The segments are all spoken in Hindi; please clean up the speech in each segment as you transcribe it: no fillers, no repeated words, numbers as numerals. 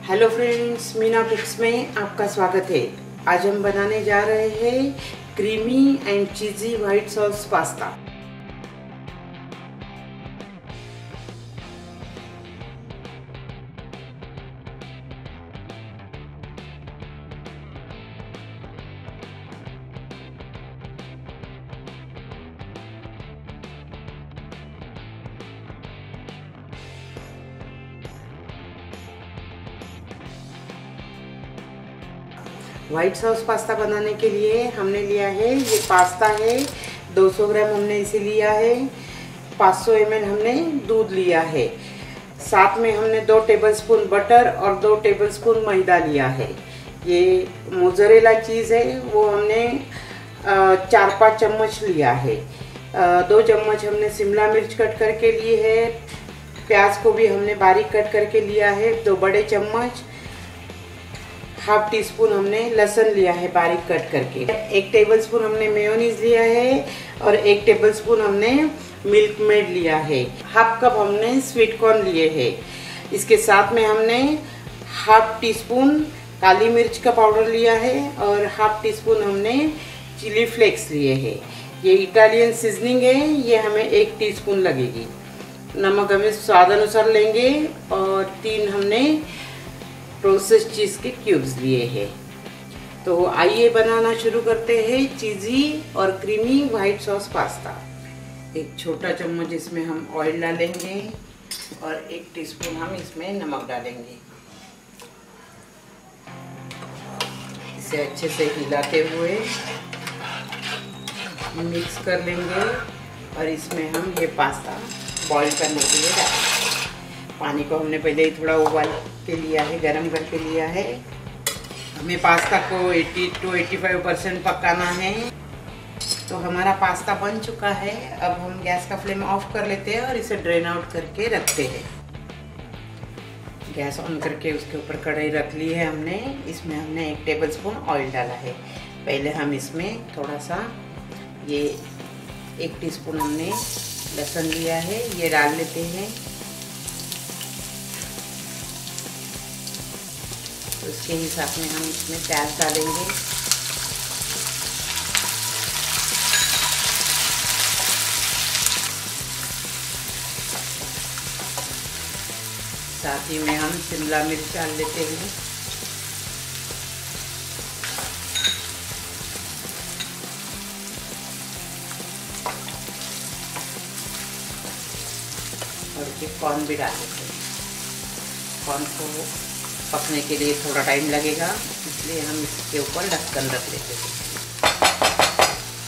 हेलो फ्रेंड्स, मीना कुक्स में आपका स्वागत है। आज हम बनाने जा रहे हैं creamy and cheesy white sauce pasta. White sauce pasta बनाने के लिए हमने लिया है, ये पास्ता है 200 ग्राम हमने इसे लिया है। 500 ml हमने दूध लिया है। साथ में हमने 2 टेबलस्पून बटर और 2 टेबलस्पून मैदा लिया है। ये मोज़रेला चीज़ है, वो हमने 4-5 चम्मच लिया है। 2 चम्मच हमने शिमला मिर्च कट करके लिए है। प्याज को भी हमने बारीक कट करके लिया है 2 बड़े चम्मच। 1/2 टीस्पून हमने लहसुन लिया है बारीक कट करके। 1 टेबलस्पून हमने मेयोनीज लिया है और 1 टेबलस्पून हमने मिल्क मेड लिया है। 1/2 कप हमने स्वीट कॉर्न लिए हैं। इसके साथ में हमने 1/2 टीस्पून काली मिर्च का पाउडर लिया है और 1/2 टीस्पून हमने चिली फ्लेक्स लिए हैं। ये इटालियन सीजनिंग है, ये हमें 1 टीस्पून लगेगी। नमक हमें स्वाद अनुसार लेंगे और 3 हमने प्रोसेस चीज़ के क्यूब्स लिए हैं। तो आइए बनाना शुरू करते हैं चीज़ी और क्रीमी वाइट सॉस पास्ता। एक छोटा चम्मच इसमें हम ऑयल डालेंगे और 1 टीस्पून हम इसमें नमक डालेंगे। इसे अच्छे से हिलाते हुए मिक्स कर लेंगे और इसमें हम ये पास्ता बॉईल करने के लिए डालेंगे। पानी को हमने पहले ही थोड़ा उबाल के लिया है, गरम करके लिया है। हमें पास्ता को 80 to 85% पकाना है। तो हमारा पास्ता बन चुका है। अब हम गैस का फ्लेम ऑफ कर लेते हैं और इसे ड्रेन आउट करके रखते हैं। गैस ऑन करके उसके ऊपर कढ़ाई रख ली है हमने। इसमें हमने 1 टेबलस्पून ऑयल डाला है। पहले हम इसमें थोड़ा सा ये 1 टीस्पून हमने लहसुन लिया है, ये डाल लेते हैं। उसके हिसाब में हम इसमें प्याज डालेंगे। साथ ही में हम शिमला मिर्च डाल लेते हैं। और ये कॉर्न भी डाल लेते हैं। कॉर्न को पकने के लिए थोड़ा टाइम लगेगा, इसलिए हम इसके ऊपर ढक्कन रख लेते हैं।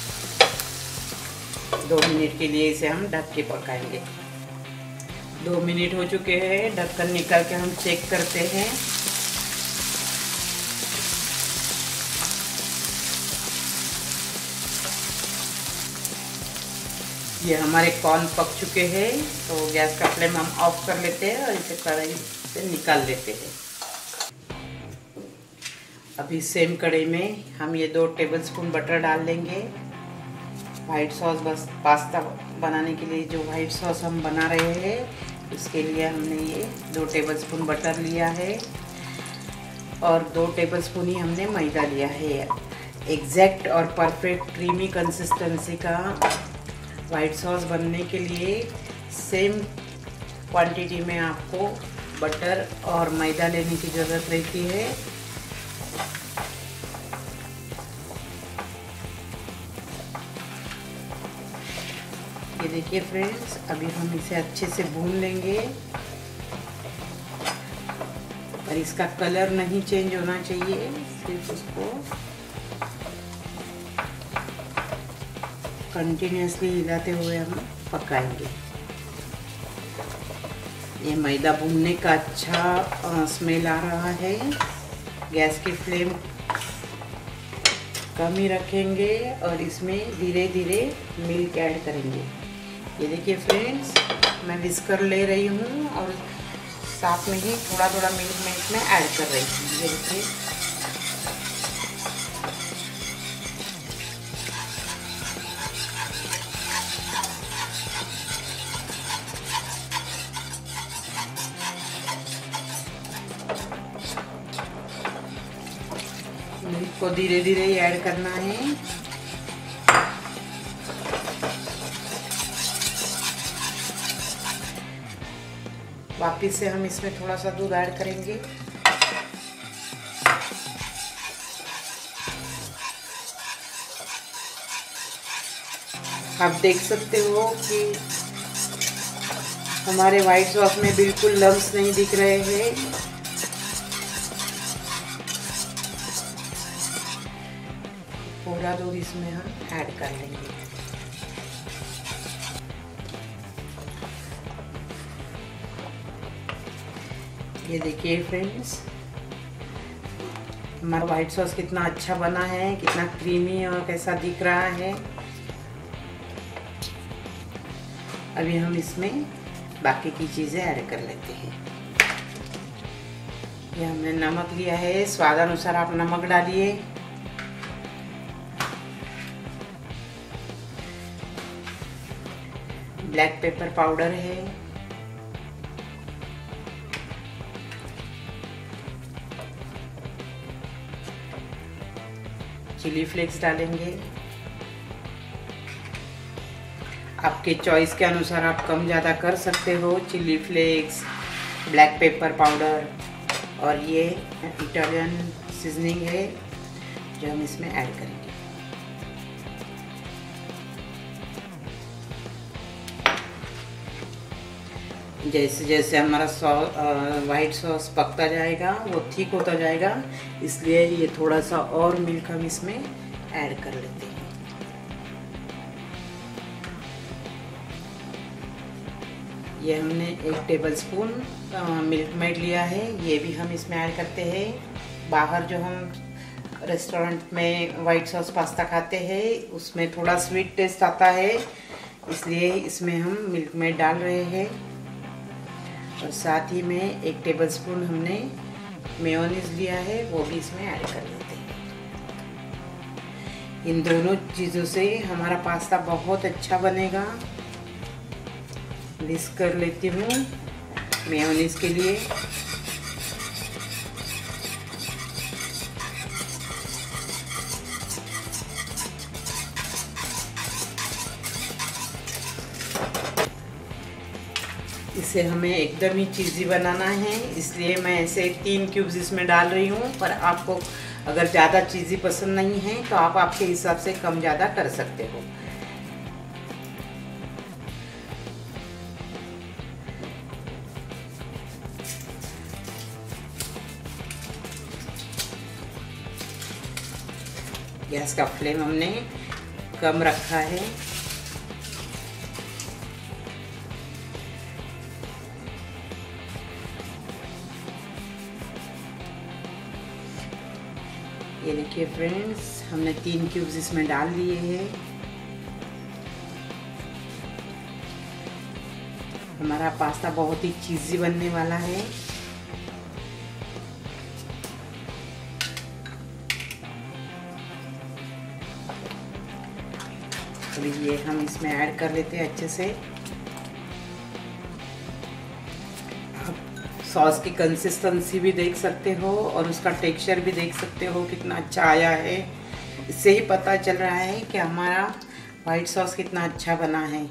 2 मिनट के लिए इसे हम ढक के पकाएंगे। 2 मिनट हो चुके हैं। ढक्कन निकाल के हम चेक करते हैं। ये हमारे कॉर्न पक चुके हैं। तो गैस का फ्लेम हम ऑफ कर लेते हैं और इसे कढ़ाई से निकाल लेते हैं। अभी सेम कढ़ाई में हम ये 2 टेबलस्पून बटर डाल लेंगे। वाइट सॉस बस पास्ता बनाने के लिए जो वाइट सॉस हम बना रहे हैं, उसके लिए हमने ये 2 टेबलस्पून बटर लिया है और 2 टेबलस्पून ही हमने मैदा लिया है। एग्जैक्ट और परफेक्ट क्रीमी कंसिस्टेंसी का वाइट सॉस बनने के लिए सेम क्वांटिटी में आपको बटर और मैदा लेने की ज़रूरत रहती है। ये देखिए फ्रेंड्स, अभी हम इसे अच्छे से भून लेंगे और इसका कलर नहीं चेंज होना चाहिए, सिर्फ उसको कंटिन्यूसली हिलाते हुए हम पकाएंगे। ये मैदा भूनने का अच्छा स्मेल आ रहा है। गैस की फ्लेम कम ही रखेंगे और इसमें धीरे धीरे मिल्क ऐड करेंगे। ये देखिए फ्रेंड्स, मैं विस्कर ले रही हूँ और साथ में ही थोड़ा थोड़ा मिल्क मैं इसमें ऐड कर रही हूँ। ये देखिए, मिल्क को धीरे धीरे ऐड करना है। वापिस से हम इसमें थोड़ा सा दूध ऐड करेंगे। आप देख सकते हो कि हमारे व्हाइट सॉस में बिल्कुल लम्स नहीं दिख रहे हैं। पूरा दूध इसमें हम ऐड कर लेंगे। ये देखिए फ्रेंड्स, हमारा व्हाइट सॉस कितना अच्छा बना है, कितना क्रीमी और कैसा दिख रहा है। अभी हम इसमें बाकी की चीज़ें ऐड कर लेते हैं। ये हमने नमक लिया है, स्वाद अनुसार आप नमक डालिए। ब्लैक पेपर पाउडर है, चिली फ्लेक्स डालेंगे। आपके चॉइस के अनुसार आप कम ज़्यादा कर सकते हो। Chilli flakes, black pepper powder और ये इटालियन सीजनिंग है जो हम इसमें ऐड करेंगे। जैसे जैसे हमारा वाइट सॉस पकता जाएगा वो ठीक होता जाएगा, इसलिए ये थोड़ा सा और मिल्क हम इसमें ऐड कर लेते हैं। ये हमने 1 टेबलस्पून मिल्क मेड लिया है, ये भी हम इसमें ऐड करते हैं। बाहर जो हम रेस्टोरेंट में वाइट सॉस पास्ता खाते हैं उसमें थोड़ा स्वीट टेस्ट आता है, इसलिए इसमें हम मिल्क मेड डाल रहे हैं। और साथ ही में 1 टेबलस्पून हमने मेयोनीज लिया है, वो भी इसमें ऐड कर लेते हैं। इन दोनों चीज़ों से हमारा पास्ता बहुत अच्छा बनेगा। मिक्स कर लेती हूँ मेयोनीज के लिए। इसे हमें एकदम ही चीज़ी बनाना है, इसलिए मैं ऐसे 3 क्यूब्स इसमें डाल रही हूँ। पर आपको अगर ज़्यादा चीज़ी पसंद नहीं है तो आप आपके हिसाब से कम ज़्यादा कर सकते हो। गैस का फ्लेम हमने कम रखा है। ये देखिए फ्रेंड्स, हमने 3 क्यूब्स इसमें डाल दिए हैं। हमारा पास्ता बहुत ही चीज़ी बनने वाला है। तो ये हम इसमें ऐड कर लेते हैं अच्छे से। आप सॉस की कंसिस्टेंसी भी देख सकते हो और उसका टेक्सचर भी देख सकते हो कितना अच्छा आया है। इससे ही पता चल रहा है कि हमारा वाइट सॉस कितना अच्छा बना है।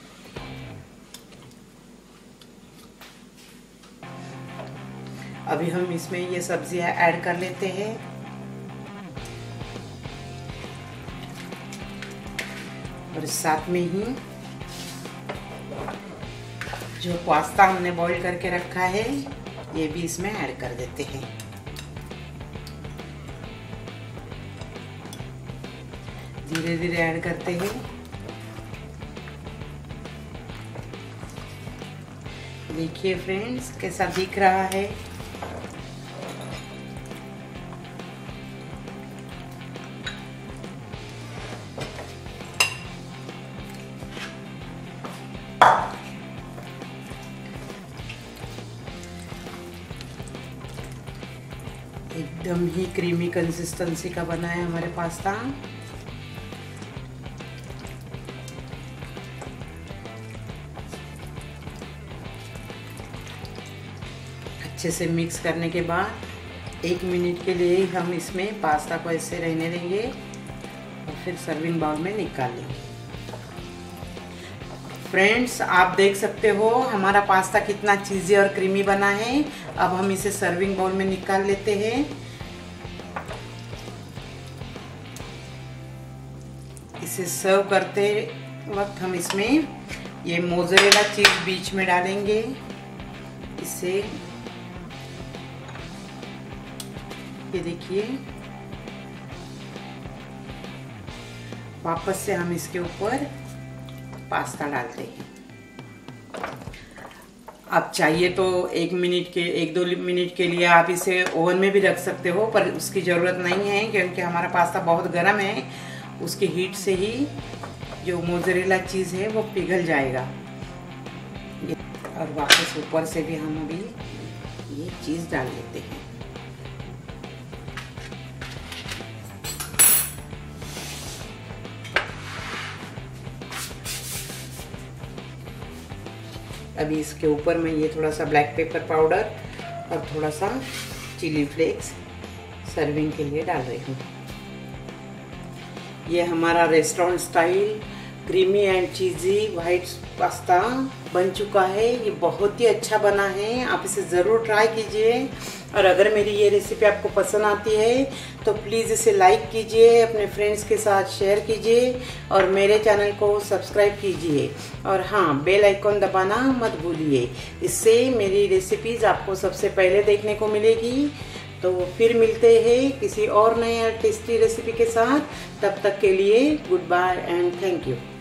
अभी हम इसमें ये सब्जियां ऐड कर लेते हैं। और साथ में ही जो पास्ता हमने बॉईल करके रखा है ये भी इसमें ऐड कर देते हैं। धीरे धीरे ऐड करते हैं। देखिए फ्रेंड्स कैसा दिख रहा है। एकदम ही क्रीमी कंसिस्टेंसी का बना है हमारे पास्ता। अच्छे से मिक्स करने के बाद 1 मिनट के लिए हम इसमें पास्ता को ऐसे रहने देंगे और फिर सर्विंग बाउल में निकाल लेंगे। फ्रेंड्स, आप देख सकते हो हमारा पास्ता कितना चीज़ी और क्रीमी बना है। अब हम इसे सर्विंग बाउल में निकाल लेते हैं। इसे सर्व करते वक्त हम इसमें ये मोज़रेला चीज़ बीच में डालेंगे। इसे ये देखिए, वापस से हम इसके ऊपर पास्ता डालते हैं। आप चाहिए तो 1-2 मिनट के लिए आप इसे ओवन में भी रख सकते हो, पर उसकी ज़रूरत नहीं है क्योंकि हमारा पास्ता बहुत गर्म है। उसकी हीट से ही जो मोज़रेला चीज़ है वो पिघल जाएगा। और वापस ऊपर से भी हम अभी ये चीज़ डाल देते हैं। अभी इसके ऊपर मैं ये थोड़ा सा ब्लैक पेपर पाउडर और थोड़ा सा चिली फ्लेक्स सर्विंग के लिए डाल रही हूँ। ये हमारा restaurant style creamy and cheesy white pasta बन चुका है। ये बहुत ही अच्छा बना है, आप इसे ज़रूर ट्राई कीजिए। और अगर मेरी ये रेसिपी आपको पसंद आती है तो प्लीज़ इसे लाइक कीजिए, अपने फ्रेंड्स के साथ शेयर कीजिए और मेरे चैनल को सब्सक्राइब कीजिए। और हाँ, बेल आइकॉन दबाना मत भूलिए, इससे मेरी रेसिपीज़ आपको सबसे पहले देखने को मिलेगी। तो फिर मिलते हैं किसी और नए टेस्टी रेसिपी के साथ। तब तक के लिए good bye and thank you.